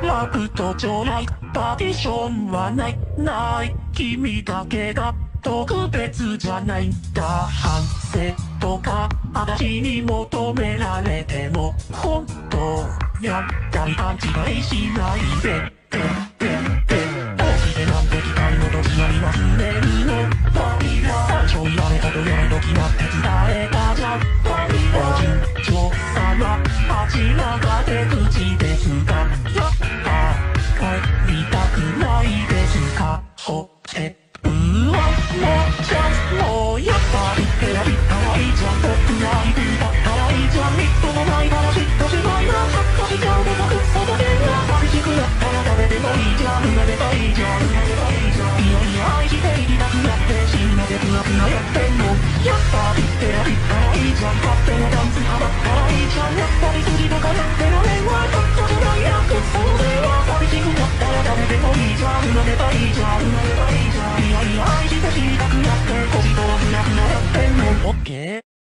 楽と将来パーティションはない君だけが特別じゃないんだ反省とか私に求められても本当やったり勘違いしないでどうしてなんて機械の時なり忘れるのバリラちょいやれほどやれど決まって伝えたじゃんバリラ順調様あちらが出口ですがやっぱ帰りたくないですかほてうわもうじゃもうやっぱり選びたいじゃん僕がいるだったらいいじゃんみっともない話としないなさっとしちゃうで僕外でな寂しくなったら食べてもいいじゃん撫でたいじゃんいやいや愛していきたくなって死んでくなくなやってんのやっぱり選びたらいいじゃん勝手なダンスハマったらいいじゃんやっぱり筋とかやってられんわちょっとじゃないやくそれは寂しくなったら食べてもいいじゃん撫でたいじゃんいやいや愛して知りたくなって恋とふらふらやってんのオッケー